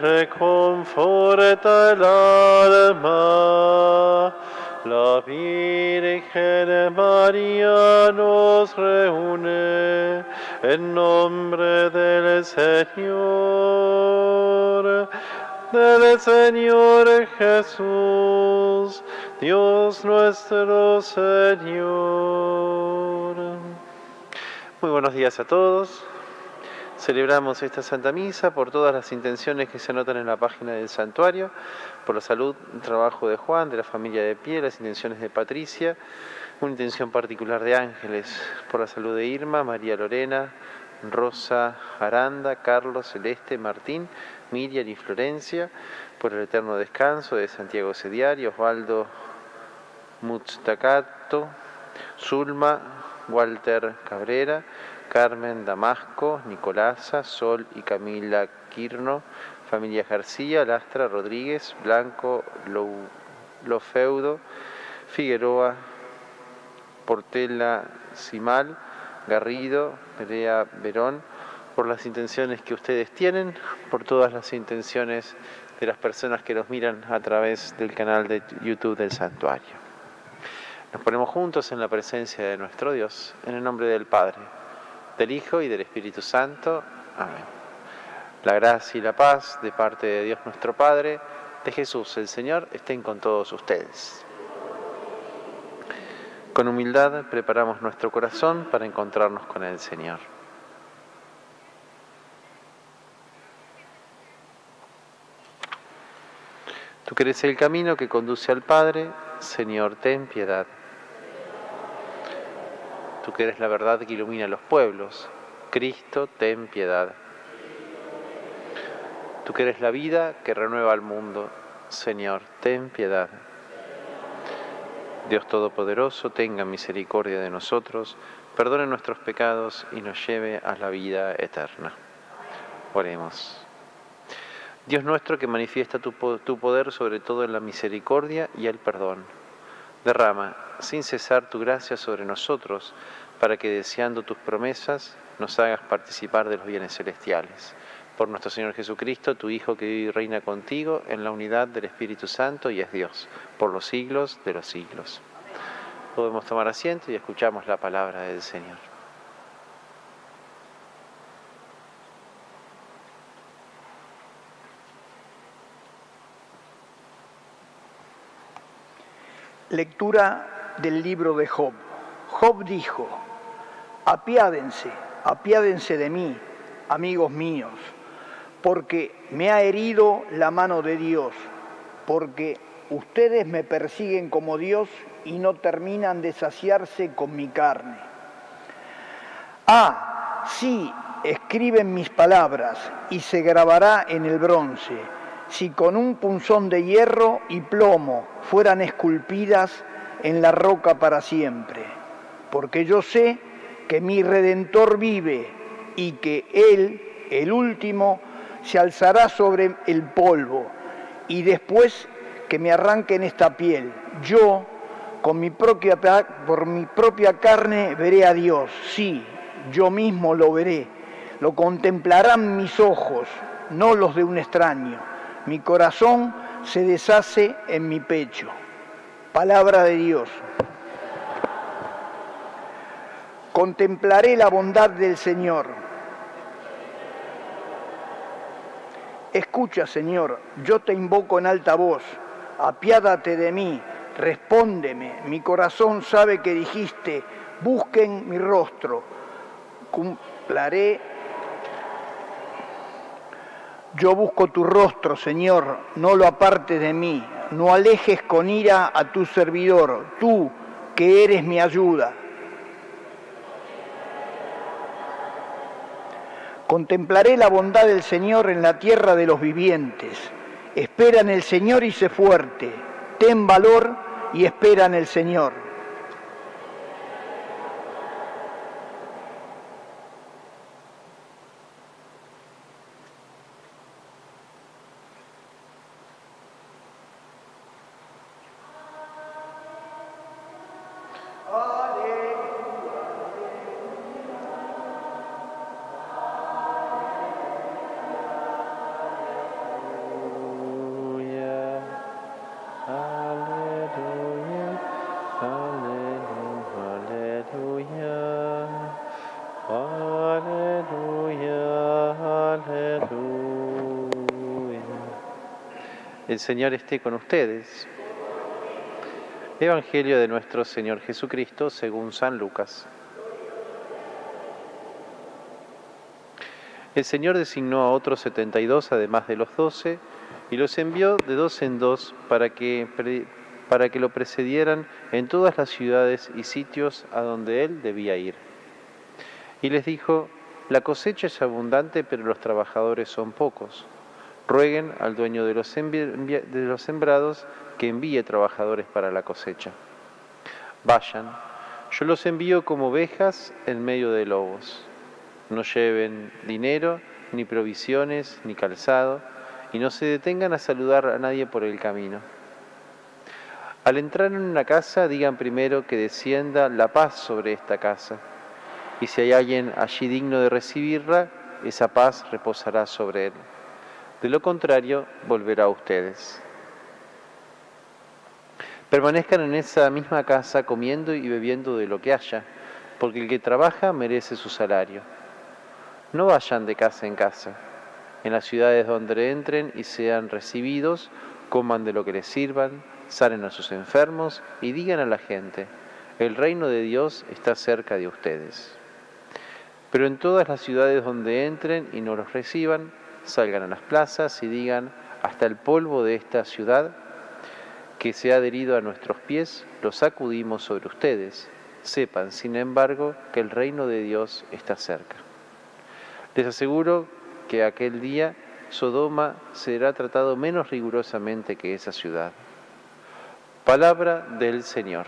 reconforta el alma. La Virgen María nos reúne en nombre del Señor Jesús, Dios nuestro Señor. Muy buenos días a todos. Celebramos esta Santa Misa por todas las intenciones que se anotan en la página del santuario, por la salud y trabajo de Juan, de la familia de Pie, las intenciones de Patricia, una intención particular de Ángeles, por la salud de Irma, María Lorena, Rosa Aranda, Carlos, Celeste, Martín, Miriam y Florencia, por el eterno descanso de Santiago Sediari, Osvaldo Muztacato, Zulma, Walter Cabrera, Carmen Damasco, Nicolasa, Sol y Camila Quirno, familia García, Lastra, Rodríguez, Blanco, Lofeudo, Figueroa, Portela, Simal, Garrido, Perea, Verón, por las intenciones que ustedes tienen, por todas las intenciones de las personas que nos miran a través del canal de YouTube del Santuario. Nos ponemos juntos en la presencia de nuestro Dios, en el nombre del Padre, del Hijo y del Espíritu Santo. Amén. La gracia y la paz de parte de Dios nuestro Padre, de Jesús el Señor, estén con todos ustedes. Con humildad preparamos nuestro corazón para encontrarnos con el Señor. Tú que eres el camino que conduce al Padre, Señor, ten piedad. Tú que eres la verdad que ilumina a los pueblos, Cristo, ten piedad. Tú que eres la vida que renueva al mundo, Señor, ten piedad. Dios Todopoderoso, tenga misericordia de nosotros, perdone nuestros pecados y nos lleve a la vida eterna. Oremos. Dios nuestro, que manifiesta tu poder sobre todo en la misericordia y el perdón, derrama sin cesar tu gracia sobre nosotros, para que, deseando tus promesas, nos hagas participar de los bienes celestiales. Por nuestro Señor Jesucristo, tu Hijo, que vive y reina contigo en la unidad del Espíritu Santo y es Dios, por los siglos de los siglos. Podemos tomar asiento y escuchamos la palabra del Señor. Lectura del libro de Job. Job dijo: apiádense de mí, amigos míos, porque me ha herido la mano de Dios, porque ustedes me persiguen como Dios y no terminan de saciarse con mi carne. Sí, escriben mis palabras y se grabará en el bronce, si con un punzón de hierro y plomo fueran esculpidas en la roca para siempre. Porque yo sé que mi Redentor vive y que Él, el último, se alzará sobre el polvo, y después que me arranquen esta piel, yo, por mi propia carne, veré a Dios. Sí, yo mismo lo veré. Lo contemplarán mis ojos, no los de un extraño. Mi corazón se deshace en mi pecho. Palabra de Dios. Contemplaré la bondad del Señor. Escucha, Señor, yo te invoco en alta voz. Apiádate de mí, respóndeme. Mi corazón sabe que dijiste: busquen mi rostro. Cumpliré. Yo busco tu rostro, Señor, no lo apartes de mí. No alejes con ira a tu servidor, tú que eres mi ayuda. Contemplaré la bondad del Señor en la tierra de los vivientes. Espera en el Señor y sé fuerte. Ten valor y espera en el Señor. El Señor esté con ustedes. Evangelio de nuestro Señor Jesucristo según San Lucas. El Señor designó a otros 72, además de los 12, y los envió de dos en dos para que lo precedieran en todas las ciudades y sitios a donde Él debía ir. Y les dijo: la cosecha es abundante, pero los trabajadores son pocos. Rueguen al dueño de los sembrados que envíe trabajadores para la cosecha. Vayan, yo los envío como ovejas en medio de lobos. No lleven dinero, ni provisiones, ni calzado, y no se detengan a saludar a nadie por el camino. Al entrar en una casa, digan primero que descienda la paz sobre esta casa, y si hay alguien allí digno de recibirla, esa paz reposará sobre él. De lo contrario, volverá a ustedes. Permanezcan en esa misma casa comiendo y bebiendo de lo que haya, porque el que trabaja merece su salario. No vayan de casa en casa. En las ciudades donde entren y sean recibidos, coman de lo que les sirvan, sanen a sus enfermos y digan a la gente: el reino de Dios está cerca de ustedes. Pero en todas las ciudades donde entren y no los reciban, salgan a las plazas y digan: hasta el polvo de esta ciudad que se ha adherido a nuestros pies, lo sacudimos sobre ustedes. Sepan, sin embargo, que el reino de Dios está cerca. Les aseguro que aquel día Sodoma será tratado menos rigurosamente que esa ciudad. Palabra del Señor.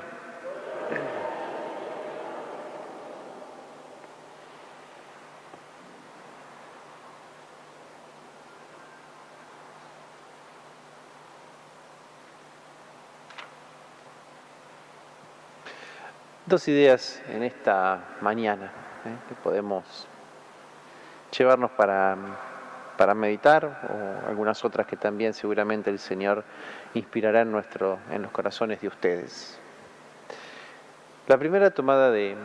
Dos ideas en esta mañana que podemos llevarnos para meditar, o algunas otras que también seguramente el Señor inspirará en los corazones de ustedes. La primera tomada del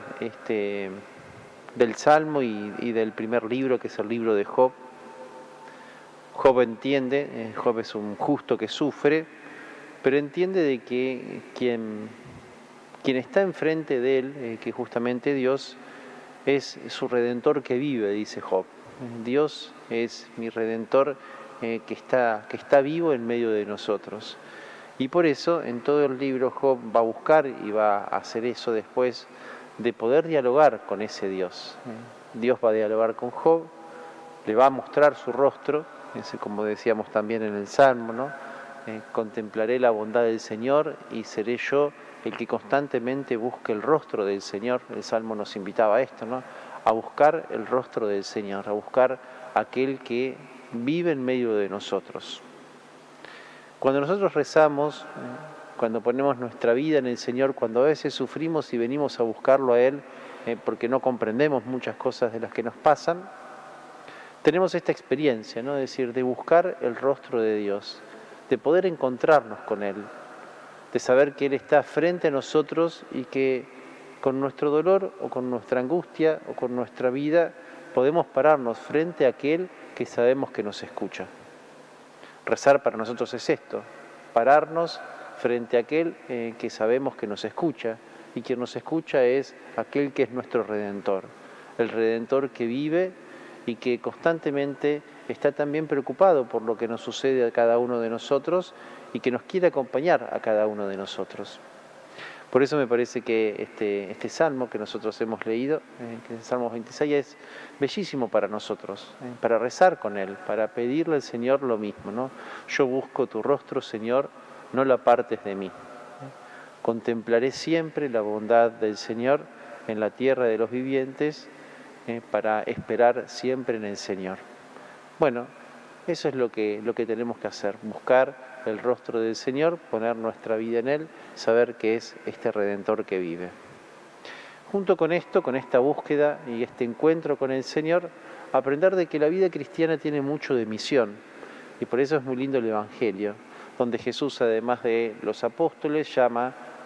Salmo y del primer libro, que es el libro de Job. Job entiende, Job es un justo que sufre, pero entiende de que quien está enfrente de él, que justamente Dios, es su Redentor que vive, dice Job. Dios es mi Redentor que está vivo en medio de nosotros. Y por eso en todo el libro Job va a buscar y va a hacer eso después de poder dialogar con ese Dios. Dios va a dialogar con Job, le va a mostrar su rostro, como decíamos también en el Salmo, ¿no? Contemplaré la bondad del Señor y seré yo el que constantemente busque el rostro del Señor. El Salmo nos invitaba a esto, ¿no? A buscar el rostro del Señor, a buscar aquel que vive en medio de nosotros. Cuando nosotros rezamos, cuando ponemos nuestra vida en el Señor, cuando a veces sufrimos y venimos a buscarlo a Él porque no comprendemos muchas cosas de las que nos pasan, tenemos esta experiencia, ¿no? Es decir, de buscar el rostro de Dios, de poder encontrarnos con Él, de saber que Él está frente a nosotros y que con nuestro dolor o con nuestra angustia o con nuestra vida podemos pararnos frente a aquel que sabemos que nos escucha. Rezar para nosotros es esto, pararnos frente a aquel que sabemos que nos escucha, y quien nos escucha es aquel que es nuestro Redentor, el Redentor que vive y que constantemente está también preocupado por lo que nos sucede a cada uno de nosotros y que nos quiere acompañar a cada uno de nosotros. Por eso me parece que este salmo que nosotros hemos leído, que es el Salmo 26, es bellísimo para nosotros, para rezar con él, para pedirle al Señor lo mismo, ¿no? Yo busco tu rostro, Señor, no lo apartes de mí. Contemplaré siempre la bondad del Señor en la tierra de los vivientes, para esperar siempre en el Señor. Bueno, eso es lo que tenemos que hacer, buscar el rostro del Señor, poner nuestra vida en Él, saber que es este Redentor que vive. Junto con esto, con esta búsqueda y este encuentro con el Señor, aprender de que la vida cristiana tiene mucho de misión, y por eso es muy lindo el Evangelio, donde Jesús, además de los apóstoles, llama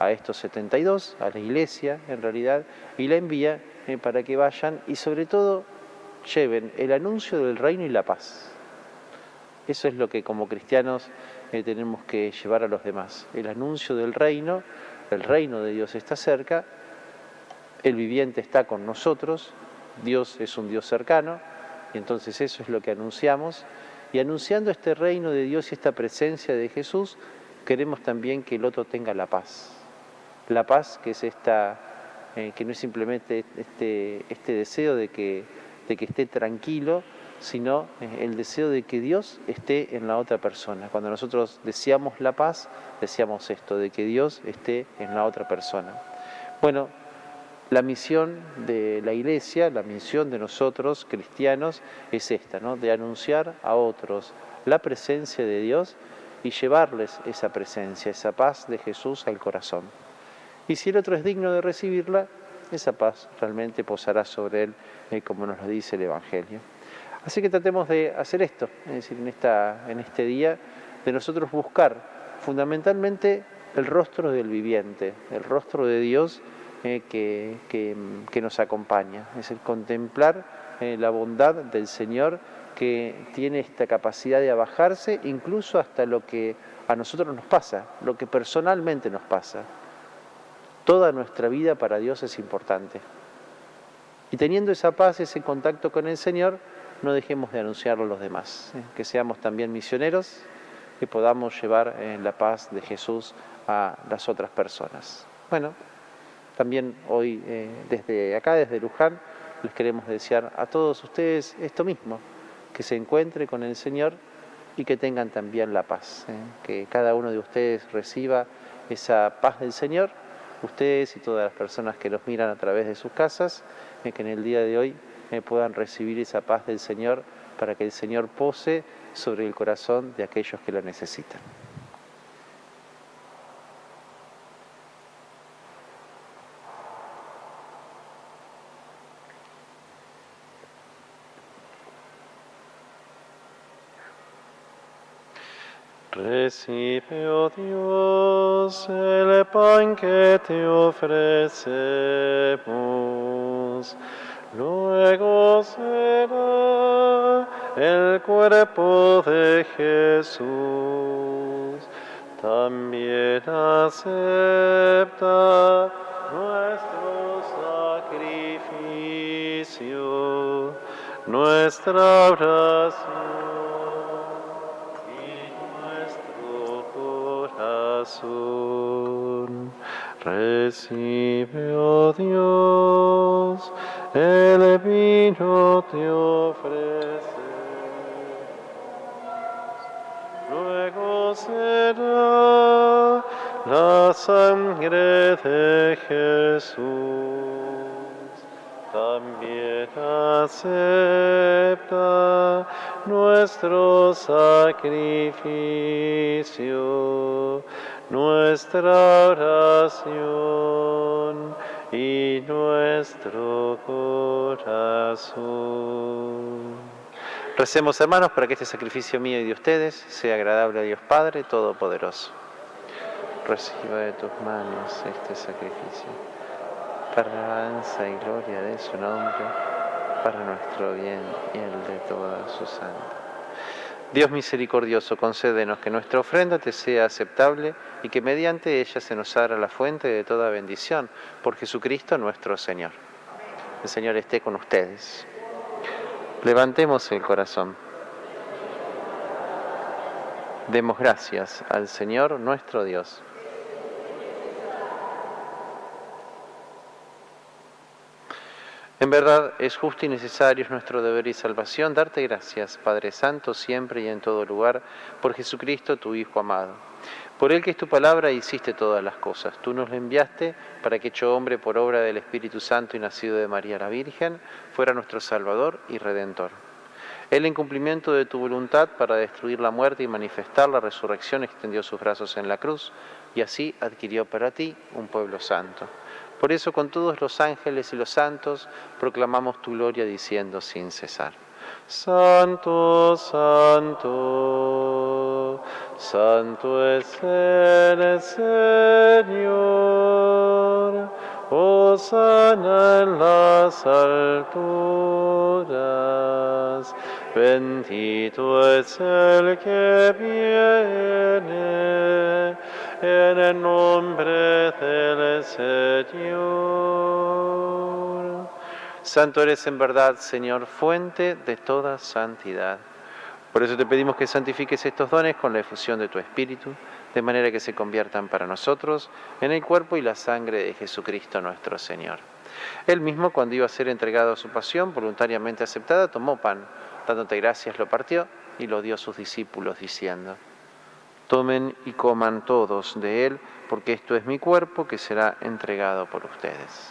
a estos 72, a la iglesia en realidad, y la envía para que vayan y sobre todo lleven el anuncio del reino y la paz. Eso es lo que como cristianos tenemos que llevar a los demás. El anuncio del reino, el reino de Dios está cerca, el viviente está con nosotros, Dios es un Dios cercano, y entonces eso es lo que anunciamos. Y anunciando este reino de Dios y esta presencia de Jesús, queremos también que el otro tenga la paz. La paz que es esta, que no es simplemente este deseo de que esté tranquilo, sino el deseo de que Dios esté en la otra persona. Cuando nosotros deseamos la paz, deseamos esto, de que Dios esté en la otra persona. Bueno, la misión de la Iglesia, la misión de nosotros, cristianos, es esta, ¿no? De anunciar a otros la presencia de Dios y llevarles esa presencia, esa paz de Jesús al corazón. Y si el otro es digno de recibirla, esa paz realmente posará sobre él, como nos lo dice el Evangelio. Así que tratemos de hacer esto, es decir, en este día, de nosotros buscar fundamentalmente el rostro del viviente, el rostro de Dios que nos acompaña, es decir, contemplar la bondad del Señor que tiene esta capacidad de abajarse incluso hasta lo que a nosotros nos pasa, lo que personalmente nos pasa. Toda nuestra vida para Dios es importante. Y teniendo esa paz, ese contacto con el Señor, no dejemos de anunciarlo a los demás. Que seamos también misioneros, que podamos llevar la paz de Jesús a las otras personas. Bueno, también hoy desde acá, desde Luján, les queremos desear a todos ustedes esto mismo, que se encuentre con el Señor y que tengan también la paz, que cada uno de ustedes reciba esa paz del Señor, ustedes y todas las personas que los miran a través de sus casas, que en el día de hoy puedan recibir esa paz del Señor para que el Señor pose sobre el corazón de aquellos que lo necesitan. Recibe, oh Dios, el pan que te ofrecemos. Luego será el cuerpo de Jesús. También acepta nuestro sacrificio, nuestra oración. Recibe, oh Dios, el vino te ofrece. Luego será la sangre de Jesús. También acepta nuestro sacrificio, nuestra oración y nuestro corazón. Recemos, hermanos, para que este sacrificio mío y de ustedes sea agradable a Dios Padre Todopoderoso. Reciba de tus manos este sacrificio, para la alabanza y gloria de su nombre, para nuestro bien y el de toda su santa. Dios misericordioso, concédenos que nuestra ofrenda te sea aceptable y que mediante ella se nos abra la fuente de toda bendición, por Jesucristo nuestro Señor. El Señor esté con ustedes. Levantemos el corazón. Demos gracias al Señor nuestro Dios. En verdad es justo y necesario, es nuestro deber y salvación, darte gracias, Padre Santo, siempre y en todo lugar, por Jesucristo, tu Hijo amado. Por Él que es tu palabra hiciste todas las cosas. Tú nos lo enviaste para que, hecho hombre por obra del Espíritu Santo y nacido de María la Virgen, fuera nuestro Salvador y Redentor. Él, en cumplimiento de tu voluntad para destruir la muerte y manifestar la resurrección, extendió sus brazos en la cruz y así adquirió para ti un pueblo santo. Por eso, con todos los ángeles y los santos, proclamamos tu gloria diciendo sin cesar: Santo, Santo, Santo es el Señor, hosana en las alturas, bendito es el que viene en el nombre del Señor. Santo eres en verdad, Señor, fuente de toda santidad. Por eso te pedimos que santifiques estos dones con la efusión de tu Espíritu, de manera que se conviertan para nosotros en el cuerpo y la sangre de Jesucristo nuestro Señor. Él mismo, cuando iba a ser entregado a su pasión voluntariamente aceptada, tomó pan, dándote gracias, lo partió y lo dio a sus discípulos, diciendo: tomen y coman todos de él, porque esto es mi cuerpo que será entregado por ustedes.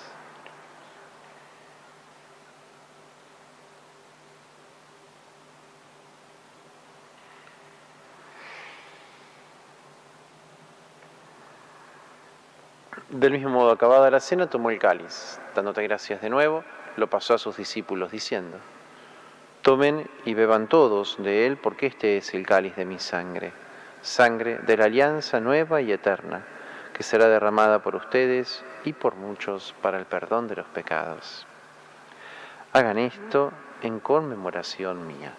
Del mismo modo, acabada la cena, tomó el cáliz, dándote gracias de nuevo, lo pasó a sus discípulos, diciendo: tomen y beban todos de él, porque este es el cáliz de mi sangre, sangre de la alianza nueva y eterna, que será derramada por ustedes y por muchos para el perdón de los pecados. Hagan esto en conmemoración mía.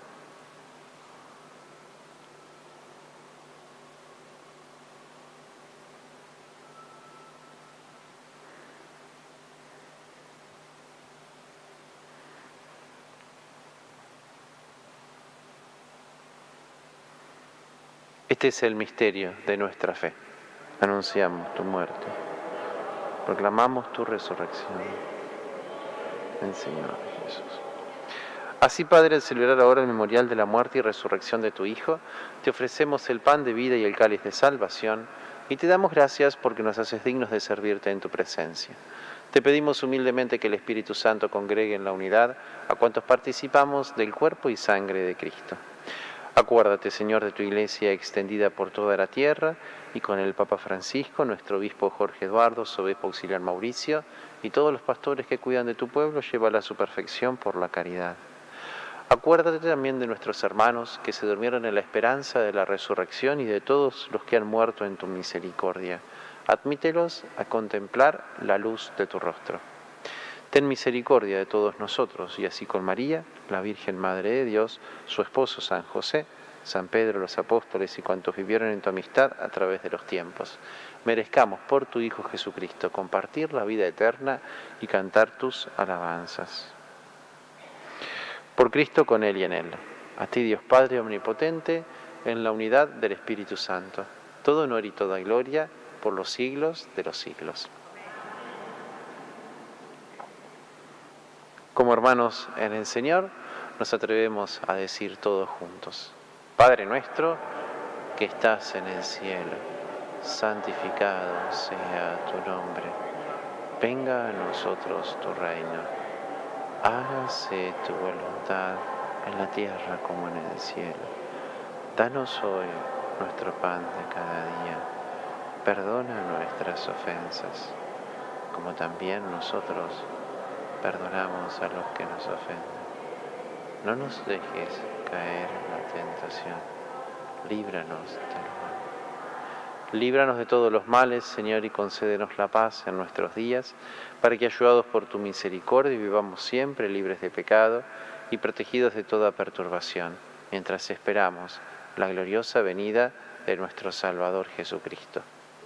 Este es el misterio de nuestra fe. Anunciamos tu muerte, proclamamos tu resurrección. En Señor Jesús. Así, Padre, al celebrar ahora el memorial de la muerte y resurrección de tu Hijo, te ofrecemos el pan de vida y el cáliz de salvación, y te damos gracias porque nos haces dignos de servirte en tu presencia. Te pedimos humildemente que el Espíritu Santo congregue en la unidad a cuantos participamos del cuerpo y sangre de Cristo. Acuérdate, Señor, de tu Iglesia extendida por toda la tierra, y con el Papa Francisco, nuestro obispo Jorge Eduardo, su obispo auxiliar Mauricio, y todos los pastores que cuidan de tu pueblo, llévala a su perfección por la caridad. Acuérdate también de nuestros hermanos que se durmieron en la esperanza de la resurrección y de todos los que han muerto en tu misericordia. Admítelos a contemplar la luz de tu rostro. Ten misericordia de todos nosotros, y así con María, la Virgen Madre de Dios, su esposo San José, San Pedro, los apóstoles y cuantos vivieron en tu amistad a través de los tiempos, merezcamos por tu Hijo Jesucristo compartir la vida eterna y cantar tus alabanzas. Por Cristo, con Él y en Él. A ti, Dios Padre Omnipotente, en la unidad del Espíritu Santo, todo honor y toda gloria por los siglos de los siglos. Como hermanos en el Señor, nos atrevemos a decir todos juntos: Padre nuestro, que estás en el cielo, santificado sea tu nombre. Venga a nosotros tu reino. Hágase tu voluntad en la tierra como en el cielo. Danos hoy nuestro pan de cada día. Perdona nuestras ofensas, como también nosotros perdonamos a los que nos ofenden. No nos dejes caer en la tentación. Líbranos del mal. Líbranos de todos los males, Señor, y concédenos la paz en nuestros días, para que, ayudados por tu misericordia, vivamos siempre libres de pecado y protegidos de toda perturbación, mientras esperamos la gloriosa venida de nuestro Salvador Jesucristo.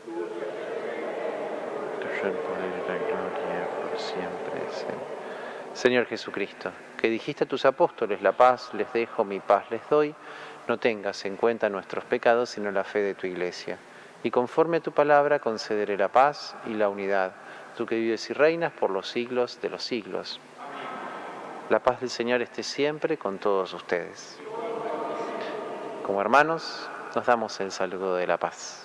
Tuyo el poder y la gloria por siempre, Señor. Señor Jesucristo, que dijiste a tus apóstoles: la paz les dejo, mi paz les doy, no tengas en cuenta nuestros pecados, sino la fe de tu Iglesia. Y conforme a tu palabra concederé la paz y la unidad, tú que vives y reinas por los siglos de los siglos. La paz del Señor esté siempre con todos ustedes. Como hermanos, nos damos el saludo de la paz.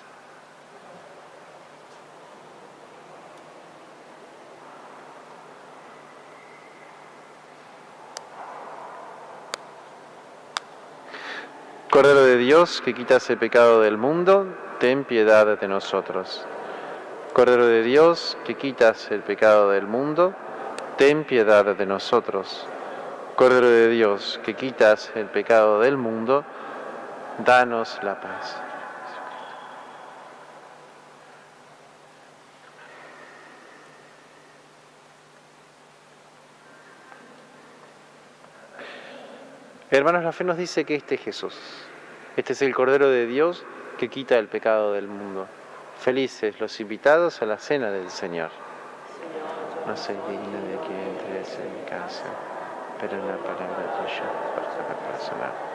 Cordero de Dios, que quitas el pecado del mundo, ten piedad de nosotros. Cordero de Dios, que quitas el pecado del mundo, ten piedad de nosotros. Cordero de Dios, que quitas el pecado del mundo, Danos la paz. Hermanos, la fe nos dice que este es Jesús. Este es el Cordero de Dios que quita el pecado del mundo. Felices los invitados a la cena del Señor. No soy digno de que entres en mi casa, pero una palabra tuya bastará para sanar.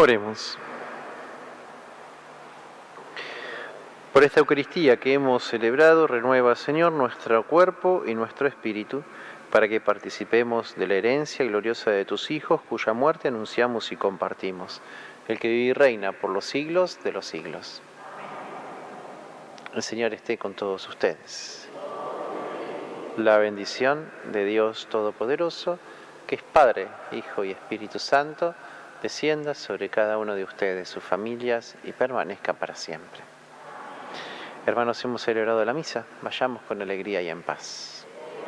Oremos. Por esta Eucaristía que hemos celebrado, renueva, Señor, nuestro cuerpo y nuestro espíritu, para que participemos de la herencia gloriosa de tus hijos, cuya muerte anunciamos y compartimos, el que vive y reina por los siglos de los siglos. El Señor esté con todos ustedes. La bendición de Dios Todopoderoso, que es Padre, Hijo y Espíritu Santo, descienda sobre cada uno de ustedes, sus familias, y permanezca para siempre. Hermanos, hemos celebrado la misa, vayamos con alegría y en paz.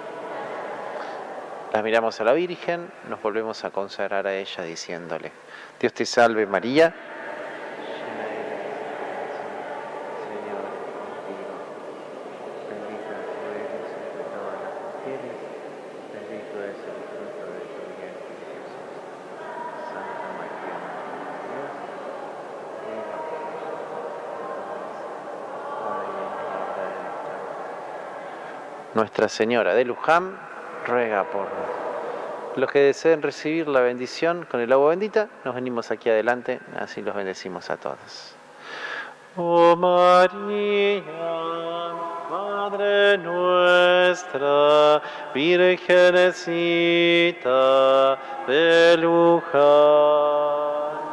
La miramos a la Virgen, nos volvemos a consagrar a ella diciéndole: Dios te salve María, llena eres de gracia, Señor es contigo, bendita tú eres entre todas las mujeres, bendito es el fruto de tu vientre Jesús. Santa María, Madre de Dios, ruega por nosotros pecadores, ahora y en la hora de nuestra muerte. Nuestra Señora de Luján ruega por los que deseen recibir la bendición con el agua bendita. Nos venimos aquí adelante, así los bendecimos a todos. Oh María, Madre nuestra, Virgencita de Luján,